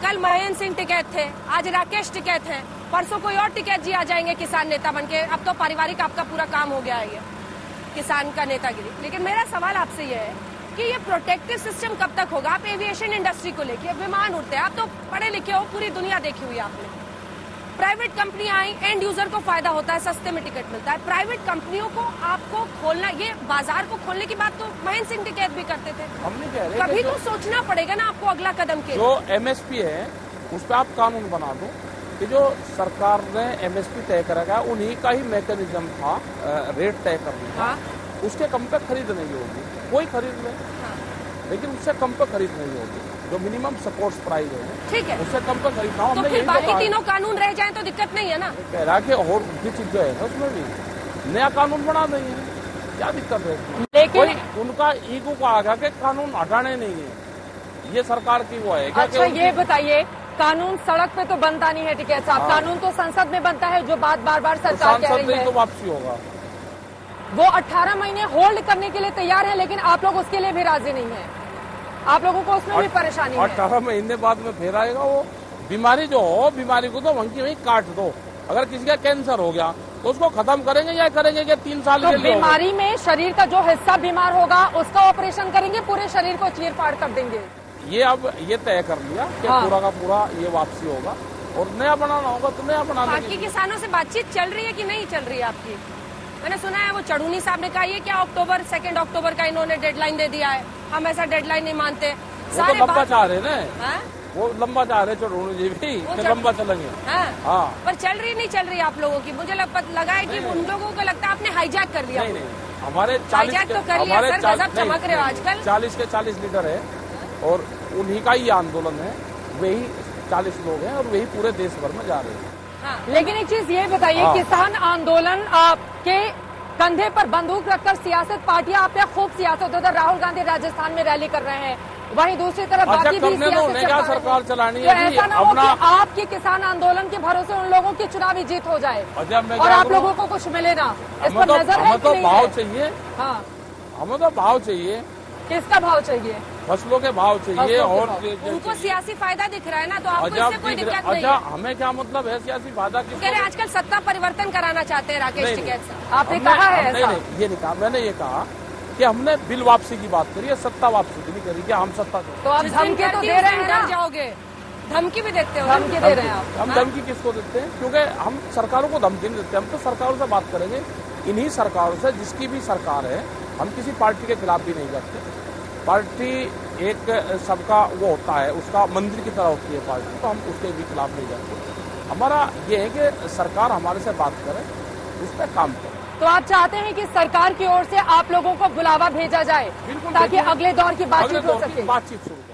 कल महेंद्र सिंह टिकैत थे, आज राकेश टिकैत है, परसों कोई और टिकैत जी आ जाएंगे किसान नेता बनके। अब तो पारिवारिक आपका पूरा काम हो गया है ये किसान का नेतागिरी। लेकिन मेरा सवाल आपसे ये है कि ये प्रोटेक्टिव सिस्टम कब तक होगा? आप एविएशन इंडस्ट्री को लेके विमान उड़ते हैं, आप तो पढ़े लिखे हो, पूरी दुनिया देखी हुई है आपने। प्राइवेट कंपनियां आई, एंड यूजर को फायदा होता है, सस्ते में टिकट मिलता है। प्राइवेट कंपनियों को आपको खोलना, ये बाजार को खोलने की बात तो महेंद्र सिंह टिकैत भी करते थे। हम नहीं कह रहे, कभी तो सोचना पड़ेगा ना आपको अगला कदम के। जो एमएसपी है उस पर आप कानून बना दो कि जो सरकार ने एमएसपी तय करेगा उन्हीं का ही मैकेनिज्म था रेट तय करने का। उसके कम पे खरीद नहीं होगी, कोई खरीद ले, लेकिन उससे कम पे खरीद नहीं होगी। जो मिनिमम सपोर्ट प्राइस है, ठीक है, उससे कम पे खरीदना। तो फिर बाकी तीनों कानून रह जाए तो दिक्कत नहीं है ना? कह रहा कि और भी चीज जो है उसमें भी नया कानून बना देंगे, क्या दिक्कत है? लेकिन उनका ईगो को आगा के कानून हटाने नहीं है, ये सरकार की वो है। अच्छा ये बताइए, कानून सड़क पे तो बनता नहीं है टिकैत साहब, कानून तो संसद में बनता है, जो बात बार बार सरकार कह रही है। तो वापसी होगा। वो 18 महीने होल्ड करने के लिए तैयार है, लेकिन आप लोग उसके लिए भी राजी नहीं है। आप लोगों को उसमें भी परेशानी है। 18 महीने बाद में फिर आएगा वो बीमारी जो हो, बीमारी को तो वहीं वहीं काट दो। अगर किसी का कैंसर हो गया तो उसको खत्म करेंगे या करेंगे कि 3 साल के लिए? बीमारी में शरीर का जो हिस्सा बीमार होगा उसका ऑपरेशन करेंगे, पूरे शरीर को चीर फाड़ कर देंगे। ये अब ये तय कर लिया कि पूरा का पूरा ये वापसी होगा और नया बनाना होगा तो नया बनाना। बाकी किसानों से बातचीत चल रही है कि नहीं चल रही है आपकी? मैंने सुना है वो चढ़ूनी साहब ने कहा ये क्या अक्टूबर 2 अक्टूबर का इन्होंने डेडलाइन दे दिया है, हम ऐसा डेडलाइन नहीं मानते। वो तो लंबा चाह रहे ना, वो लंबा चाह रहे चढ़ूनी जी भी लंबा चलेंगे। हाँ, पर चल रही नहीं चल रही आप लोगों की? मुझे लगा है कि उन लोगों को लगता है आपने हाईजैक कर लिया। नहीं, हमारे 40 तो कर लिया सर, गजब चमक रहे हो आजकल। 40 के 40 लीडर है और उन्हीं का ही आंदोलन है, वही 40 लोग हैं और वही पूरे देश भर में जा रहे हैं। लेकिन एक चीज ये बताइए, किसान आंदोलन आपके कंधे पर बंदूक रखकर सियासत पार्टियां आप पे खूब सियासत, उधर राहुल गांधी राजस्थान में रैली कर रहे हैं, वहीं दूसरी तरफ बाकी भी सियासत सरकार चलानी है। तो ऐसा ना हो कि आपके किसान आंदोलन के भरोसे उन लोगों की चुनावी जीत हो जाए और आप लोगों को कुछ मिले ना। इस पर नजर है? हमें तो भाव चाहिए। हाँ, हमें तो भाव चाहिए। किसका भाव चाहिए? फसलों के भाव चाहिए। और उनको सियासी फायदा दिख रहा है ना, तो आपको इससे कोई दिक्कत नहीं है? हमें क्या मतलब है सियासी फायदा? कह रहे आजकल सत्ता परिवर्तन कराना चाहते हैं राकेश टिकैत साहब। आपने कहा है ऐसा? नहीं, ये नहीं कहा। मैंने ये कहा कि हमने बिल वापसी की बात करी है, सत्ता वापसी की नहीं करी कि हम सत्ता दो। तो आप धमकी तो दे रहे हैं ना? जाओगे, धमकी भी देते हो? धमकी दे रहे हैं आप? हम धमकी किसको देते हैं? क्योंकि हम सरकारों को धमकी नहीं देते, हम तो सरकारों से बात करेंगे, इन्हीं सरकारों से, जिसकी भी सरकार है। हम किसी पार्टी के खिलाफ भी नहीं करते। पार्टी एक सबका वो होता है, उसका मंदिर की तरह होती है पार्टी, तो हम उसके भी खिलाफ नहीं जाते। हमारा ये है कि सरकार हमारे से बात करे, उस पर काम करे। तो आप चाहते हैं कि सरकार की ओर से आप लोगों को बुलावा भेजा जाए ताकि अगले दौर की बातचीत हो सके? बातचीत शुरू